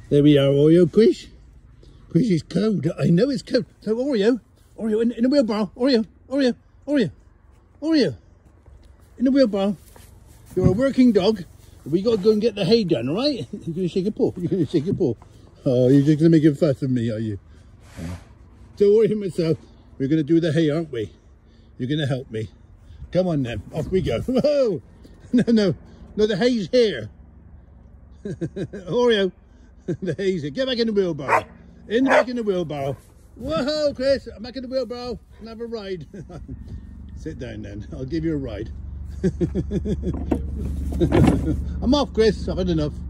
There we are, Oreo. Quish is cold. I know it's cold. So Oreo in the wheelbarrow. Oreo, in the wheelbarrow. You're a working dog. We got to go and get the hay done, all right? You're going to shake your paw. Oh, you're just going to make a fuss of me, are you? So Oreo and myself, we're going to do the hay, aren't we? You're going to help me. Come on then, off we go. Whoa! No, the hay's here. Oreo, the hay's here. Get back in the wheelbarrow. Back in the wheelbarrow. Whoa, Chris, I'm back in the wheelbarrow. I'll have a ride. Sit down then, I'll give you a ride. I'm off, Chris, I've had enough.